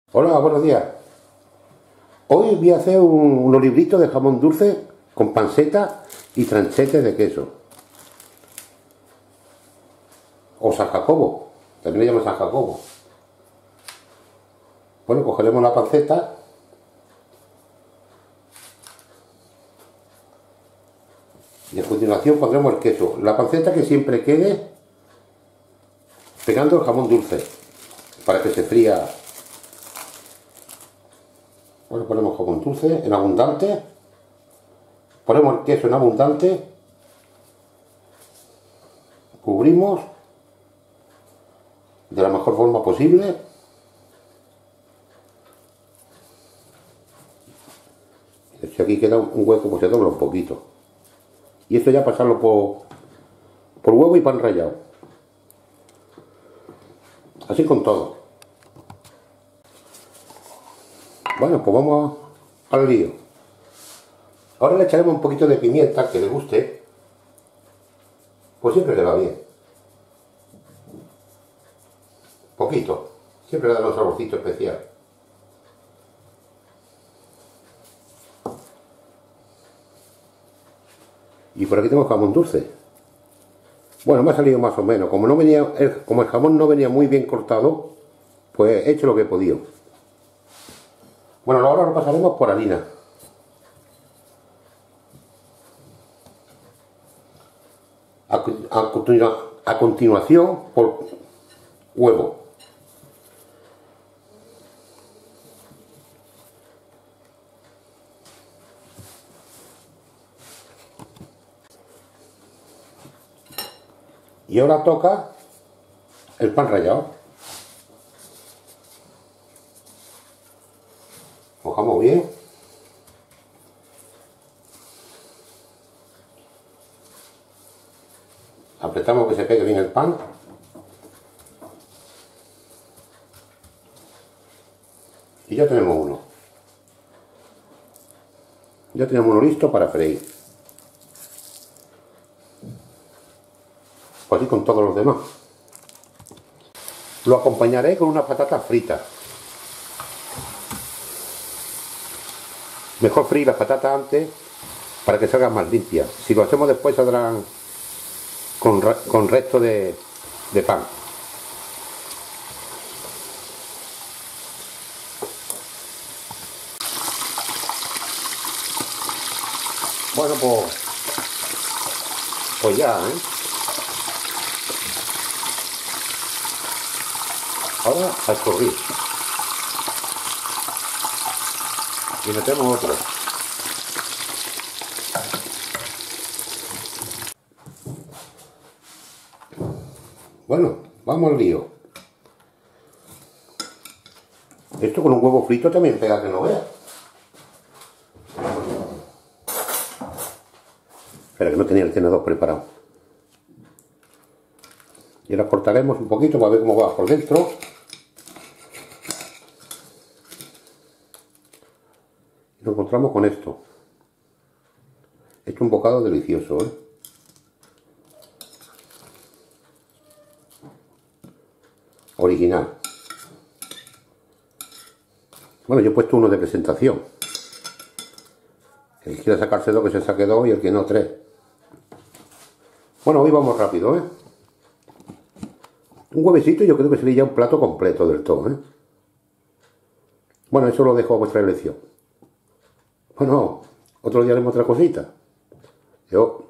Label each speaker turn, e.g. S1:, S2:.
S1: Hola, buenos días. Hoy voy a hacer unos libritos de jamón dulce con panceta y tranchetes de queso. O San Jacobo, también le llaman San Jacobo. Bueno, cogeremos la panceta y a continuación pondremos el queso. La panceta que siempre quede pegando el jamón dulce para que se fría. Bueno, ponemos jamón dulce en abundante, ponemos el queso en abundante, cubrimos de la mejor forma posible. Si aquí queda un hueco, pues se dobla un poquito. Y esto ya pasarlo por huevo y pan rallado. Así con todo. Bueno, pues vamos al lío. Ahora le echaremos un poquito de pimienta que le guste. Pues siempre le va bien. Poquito. Siempre le da un saborcito especial. Y por aquí tengo jamón dulce. Bueno, me ha salido más o menos. Como el jamón no venía muy bien cortado, pues he hecho lo que he podido. Bueno, ahora lo pasaremos por harina. A continuación por huevo. Y ahora toca el pan rallado. Mojamos bien. Apretamos que se pegue bien el pan. Y ya tenemos uno. Ya tenemos uno listo para freír. Pues así con todos los demás. Lo acompañaré con unas patatas fritas. Mejor freír las patatas antes para que salgan más limpias. Si lo hacemos después saldrán con resto de pan. Bueno, pues ya, Ahora a escurrir. Y metemos otro. Bueno, vamos al lío. Esto con un huevo frito también pega que no vea. Espera, que no tenía el tenedor preparado. Y ahora cortaremos un poquito para ver cómo va por dentro. Y nos encontramos con esto. He hecho un bocado delicioso, Original. Bueno, yo he puesto uno de presentación. El que quiera sacarse dos, que se saque dos, y el que no, tres. Bueno, hoy vamos rápido, Un huevecito yo creo que sería ya un plato completo del todo, Bueno, eso lo dejo a vuestra elección. Bueno, otro día haremos otra cosita. Yo